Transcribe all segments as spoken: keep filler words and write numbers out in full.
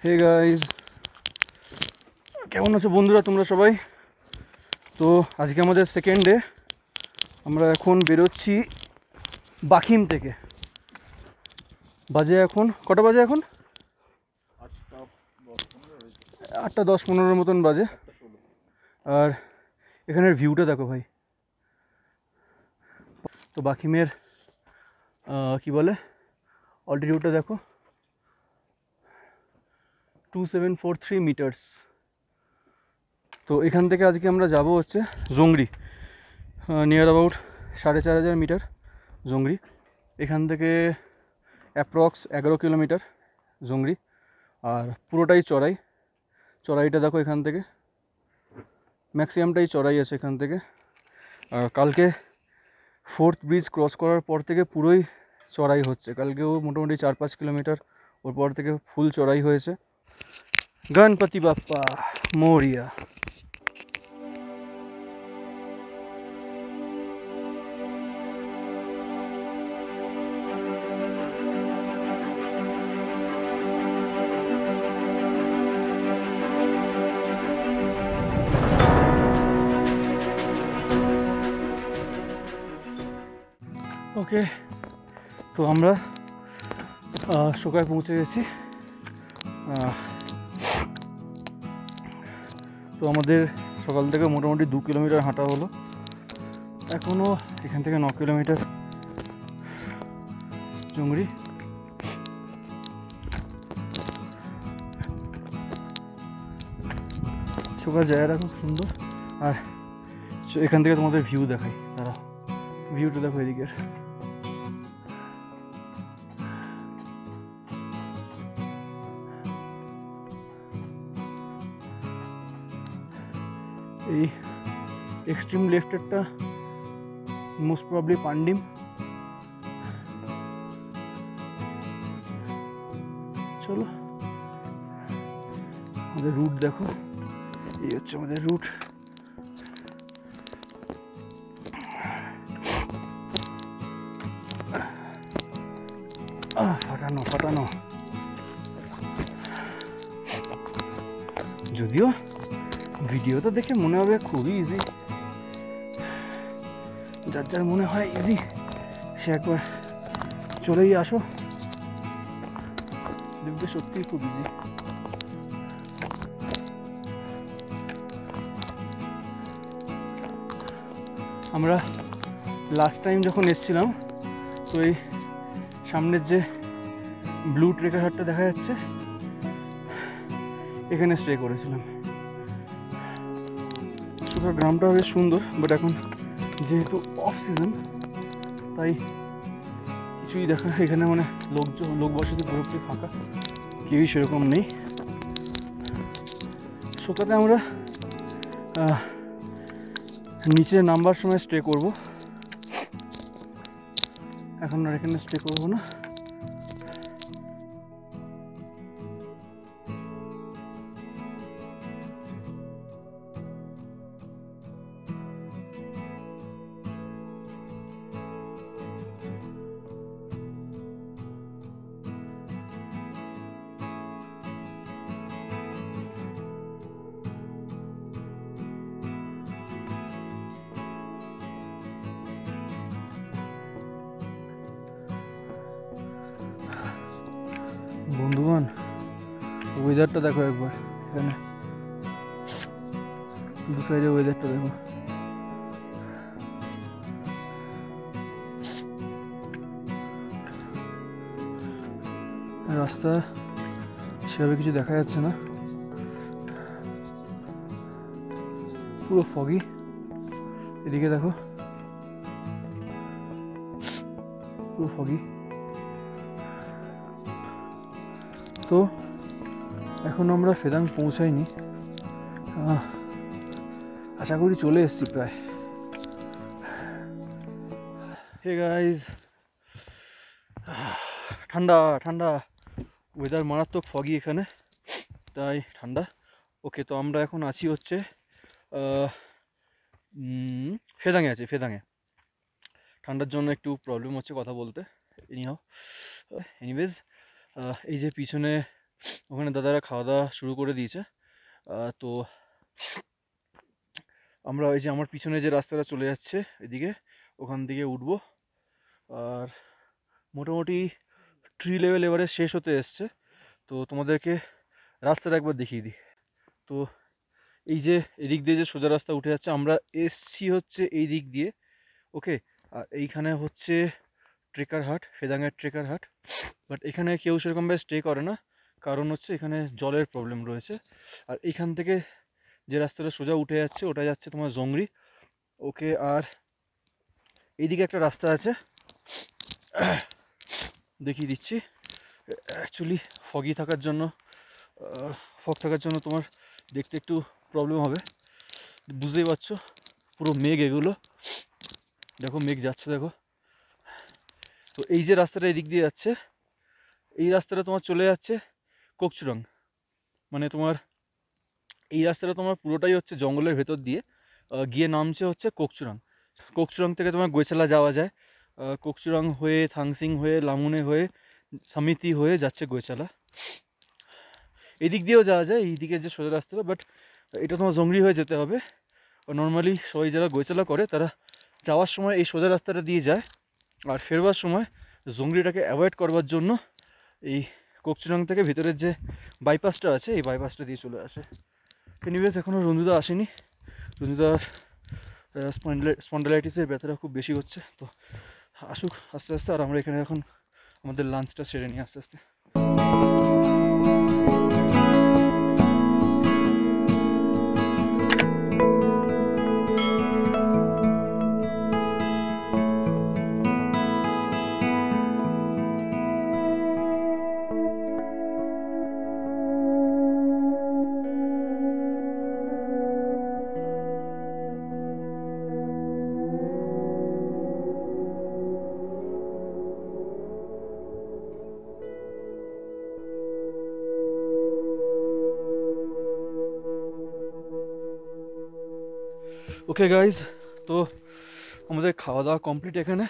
Hey guys, কেমন আছো বন্ধুরা তোমরা সবাই? তো আজকে আমাদের সেকেন্ড ডে। আমরা এখন বেরোচ্ছি বাখিম থেকে। বাজে এখন কটা বাজে? এখন আটটা দশ পনেরোর মতন বাজে। আর এখানের ভিউটা দেখো ভাই। তো বাখিমের কি বলে অল্টিটিউডটা দেখো, two seven four three metres. তো এখান থেকে আজকে আমরা যাব হচ্ছে জংরি, নিয়ার অ্যাবাউট সাড়ে চার হাজার মিটার জংরি। এখান থেকে অ্যাপ্রক্স এগারো কিলোমিটার জংরি, আর পুরোটাই চড়াই। চড়াইটা দেখো, এখান থেকে ম্যাক্সিমামটাই চড়াই আছে এখান থেকে। আর কালকে ফোর্থ ব্রিজ ক্রস করার পর থেকে পুরোই চড়াই হচ্ছে। কালকেও মোটামুটি চার পাঁচ কিলোমিটার ওর পর থেকে ফুল চড়াই হয়েছে। গণপতি বাপ্পা মোরিয়া। ওকে, তো আমরা সকালে পৌঁছে গেছি। তো আমাদের সকাল থেকে মোটামুটি দু কিলোমিটার হাঁটা হলো। এখনও এখান থেকে ন কিলোমিটার জংরি। সকাল জায়গাটা খুব সুন্দর। আর এখান থেকে তোমাদের ভিউ দেখাই, তারা ভিউটা দেখো এদিকের। এই এক্সট্রিম লেফটেরটা মোস্ট প্রবলি পান্ডিম। চলো আমাদের রুট দেখো, এই হচ্ছে আমাদের রুট। ফাটানো ফাটানো যদিও ভিডিওটা দেখে মনে হবে খুবই ইজি, যার যার মনে হয় ইজি সে একবার চলেই আসো, দেখবে সত্যিই খুব ইজি। আমরা লাস্ট টাইম যখন এসেছিলাম, তো এই সামনের যে ব্লু ট্রেকার হাটটা দেখা যাচ্ছে, এখানে স্টে করেছিলাম। সুপার গ্রামটা বেশ সুন্দর, বাট এখন যেহেতু অফ সিজন তাই কিছুই দেখা, এখানে মানে লোকজন লোক বসতি পুরোপুরি ফাঁকা, কেউই সেরকম নেই। সকালে আমরা নিচে নামবার সময় স্টে করব, এখন আর এখানে স্টে করবো না। বন্ধুগণ, ওয়েদারটা দেখো একবার, এখানে দু সাইডে ওয়েদারটা দেখো। রাস্তা সেভাবে কিছু দেখা যাচ্ছে না, পুরো ফগি। এদিকে দেখো পুরো ফগি। তো এখন আমরা ফেদাং পৌঁছাইনি, আশা করি চলে এসেছি প্রায়। হে গাইজ, ঠান্ডা ঠান্ডা ওয়েদার, মারাত্মক ফগি এখানে, তাই ঠান্ডা। ওকে, তো আমরা এখন আছি হচ্ছে ফেদাঙে আছি, ফেদাঙে। ঠান্ডার জন্য একটু প্রবলেম হচ্ছে কথা বলতে, এনিহাও এনিওয়েজ। এই যে পিছনে ওখানে দাদারা খাওয়া দাওয়া শুরু করে দিয়েছে। তো আমরা ওই যে আমার পিছনে যে রাস্তাটা চলে যাচ্ছে এদিকে, ওখান দিকে উঠবো। আর মোটামুটি ট্রি লেভেল এবারে শেষ হতে এসছে, তো তোমাদেরকে রাস্তাটা একবার দেখিয়ে দিই। তো এই যে এদিক দিয়ে যে সোজা রাস্তা উঠে যাচ্ছে, আমরা এসছি হচ্ছে এই দিক দিয়ে, ওকে। আর এইখানে হচ্ছে ট্রেকার হাট, ফেদাঙ্গার ট্রেকার হাট। বাট এখানে কেউ সেরকমভাবে স্টে করে না, কারণ হচ্ছে এখানে জলের প্রবলেম রয়েছে। আর এইখান থেকে যে রাস্তাটা সোজা উঠে যাচ্ছে ওটা যাচ্ছে তোমার জংরি, ওকে। আর এইদিকে একটা রাস্তা আছে, দেখিয়ে দিচ্ছি। অ্যাকচুয়ালি ফগি থাকার জন্য, ফগ থাকার জন্য তোমার দেখতে একটু প্রবলেম হবে, বুঝতেই পারছো। পুরো মেঘ এগুলো, দেখো মেঘ যাচ্ছে দেখো। তো এই যে রাস্তাটা এদিক দিয়ে যাচ্ছে, এই রাস্তাটা তোমার চলে যাচ্ছে কোকচুরাং। মানে তোমার এই রাস্তাটা তোমার পুরোটাই হচ্ছে জঙ্গলের ভেতর দিয়ে গিয়ে নামছে হচ্ছে কোকচুরাং। কোকচুরাং থেকে তোমার গোয়েচালা যাওয়া যায়, কোকচুরাং হয়ে থাংসিং হয়ে লামুনে হয়ে সামিতি হয়ে যাচ্ছে গোয়েচালা। এদিক দিয়েও যাওয়া যায়, এই দিকে যে সোজা রাস্তাটা, বাট এটা তোমার জংরি হয়ে যেতে হবে। নর্মালি সবাই যারা গোয়েচালা করে তারা যাওয়ার সময় এই সোজা রাস্তাটা দিয়ে যায়, আর ফেরবার সময় জংরিটাকে অ্যাভয়েড করবার জন্য এই কোকচুরাং থেকে ভিতরের যে বাইপাসটা আছে এই বাইপাসটা দিয়ে চলে আসে। এনিওয়েজ এখনও রঞ্জুদা আসেনি, রঞ্জুদার স্পন্ডালাইটিসের ব্যথাটা খুব বেশি হচ্ছে, তো আসুক আস্তে আস্তে। আর আমরা এখানে এখন আমাদের লাঞ্চটা সেরে নিই আস্তে আস্তে। ওকে গাইজ, তো আমাদের খাওয়া দাওয়া কমপ্লিট। এখানে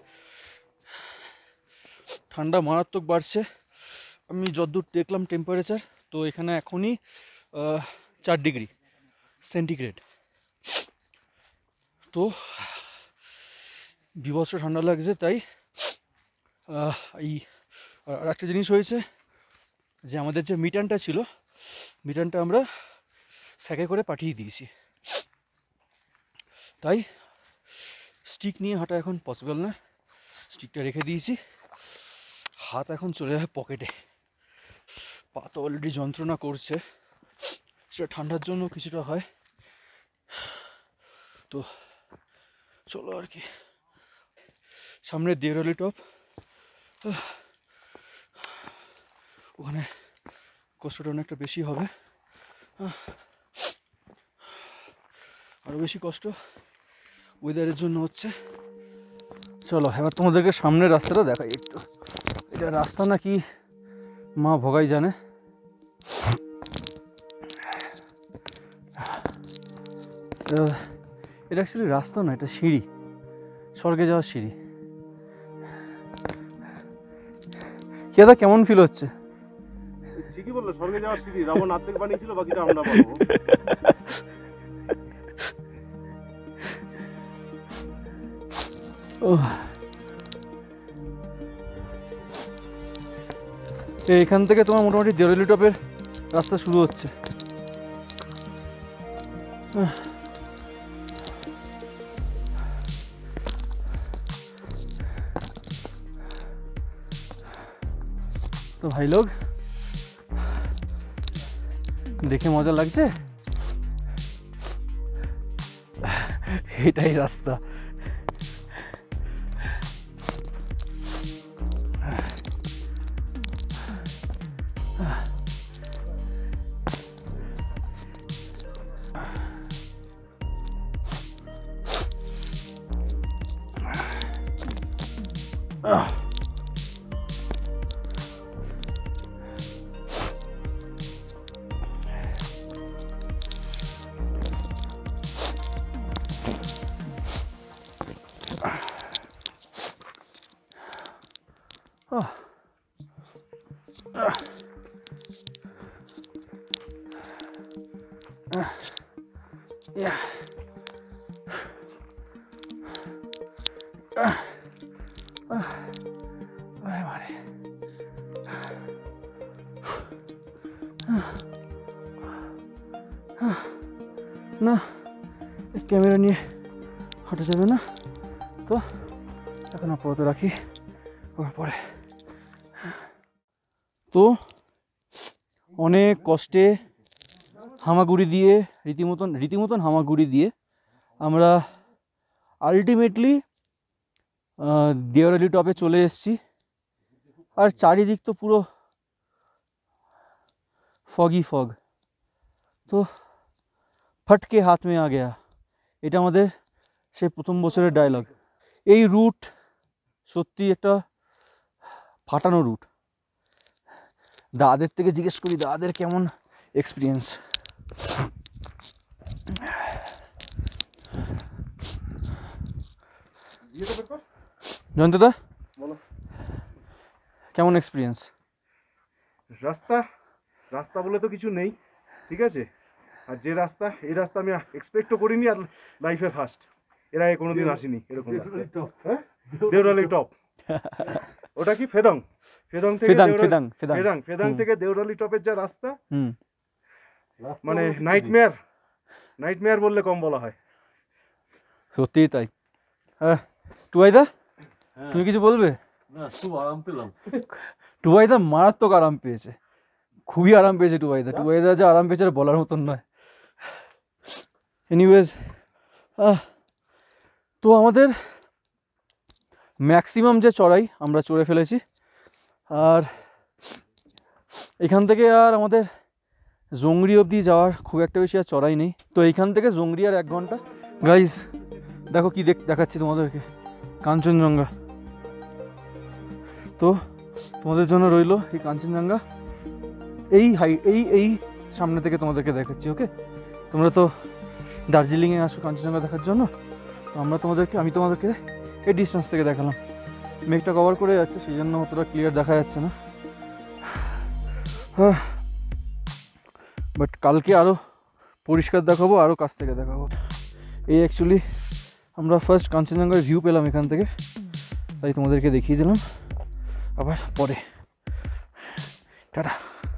ঠান্ডা মারাত্মক বাড়ছে, আমি যতদূর দেখলাম টেম্পারেচার, তো এখানে এখনই চার ডিগ্রি সেন্টিগ্রেড। তো বিভৎস ঠান্ডা লাগছে। তাই এই আর একটা জিনিস হয়েছে যে আমাদের যে মিটানটা ছিল, মিটানটা আমরা স্যাকে করে পাঠিয়ে দিয়েছি, তাই স্টিক নিয়ে হাঁটা এখন পসিবল না। স্টিকটা রেখে দিয়েছি, হাত এখন চলে যাবে পকেটে। পা তো অলরেডি যন্ত্রণা করছে, সেটা ঠান্ডার জন্য কিছুটা হয়। তো চলো আর কি, সামনে দেওরালি টপ, ওখানে কষ্টটা অনেকটা বেশি হবে, আরও বেশি কষ্ট ওয়েদারের জন্য হচ্ছে। চলো এবার তোমাদেরকে সামনের রাস্তাটা দেখাই একটু। এটা রাস্তা নাকি মা ভগাই জানে। এটা অ্যাকচুয়ালি রাস্তা না, এটা সিঁড়ি, স্বর্গে যাওয়ার সিঁড়ি। কেদা কেমন ফিল হচ্ছে? ঠিকই বললো, স্বর্গে যাওয়ার সিঁড়ি। রাবণ অর্ধেক বানিয়েছিল, বাকিটা আমরা পাবো। এইখান থেকে তোমার মোটামুটি দেওরালি টপের রাস্তা শুরু হচ্ছে। তো ভাই লোক, দেখে মজা লাগছে, এটাই রাস্তা। Yeah. আরে বারে না, ক্যামেরা নিয়ে হাঁটা যাবে না, তো এখন আপাতত রাখি, পরে। তো অনেক কষ্টে হামাগুড়ি দিয়ে রীতিমতন রীতিমতন হামাগুড়ি দিয়ে আমরা আলটিমেটলি দেওরালি টপে চলে এসেছি। আর চারিদিক তো পুরো ফগই ফগ, তো ফটকে হাত মে আ গেয়া, এটা আমাদের সেই প্রথম বছরের ডায়লগ। এই রুট সত্যি একটা ফাটানো রুট। দাদের থেকে জিজ্ঞেস করি দাদের কেমন এক্সপিরিয়েন্স। জয়ন্তদা বলো, কেমন এক্সপিরিয়েন্স? রাস্তা রাস্তা বলে তো কিছু নেই, ঠিক আছে। আর যে রাস্তা, এই রাস্তা আমি এক্সপেক্টও করিনি, আর লাইফে ফার্স্ট, এর আগে কোনোদিন আসিনি এরকম রাস্তা। হ্যাঁ, দেওরালি টপ। ওটা কি ফেদং, ফেদং থেকে ফেদাং দেওরালি- ফেদাং ফেদাং ফেদাং ফেদাং থেকে দেওরালি টপের যা রাস্তা, হুম, মানে নাইটমেয়ার, নাইটমেয়ার বললে কম বলা হয়। সত্যিই তাই। হ্যাঁ টুবাইদা, তুমি কিছু বলবে? না, খুব আরাম পেলাম। টুবাইদা মারাত্মক আরাম পেয়েছে, খুবই আরাম পেয়েছে টুবাইদা। টুবাইদা যা আরাম পেয়েছে আর বলার মতন নয়। এনিওয়েজ, তো আমাদের ম্যাক্সিমাম যে চড়াই আমরা চড়ে ফেলেছি, আর এখান থেকে আর আমাদের জংরি অবধি যাওয়ার খুব একটা বেশি আর চড়াই নেই। তো এইখান থেকে জংরি আর এক ঘন্টা। গাইজ দেখো কি দেখ দেখাচ্ছি তোমাদেরকে, কাঞ্চনজঙ্ঘা। তো তোমাদের জন্য রইলো এই কাঞ্চনজঙ্ঘা, এই হাই এই এই সামনে থেকে তোমাদেরকে দেখাচ্ছি। ওকে, তোমরা তো দার্জিলিংয়ে আসো কাঞ্চনজঙ্ঘা দেখার জন্য, তো আমরা তোমাদেরকে আমি তোমাদেরকে এই ডিস্টেন্স থেকে দেখালাম। মেঘটা কভার করে যাচ্ছে, সেই জন্য অতটা ক্লিয়ার দেখা যাচ্ছে না। বাট কালকে আরও পরিষ্কার দেখাবো, আরও কাছ থেকে দেখাবো। এই অ্যাকচুয়ালি আমরা ফার্স্ট কাঞ্চনজঙ্ঘার ভিউ পেলাম এখান থেকে, তাই তোমাদেরকে দেখিয়ে দিলাম। আবার পরে টাটা।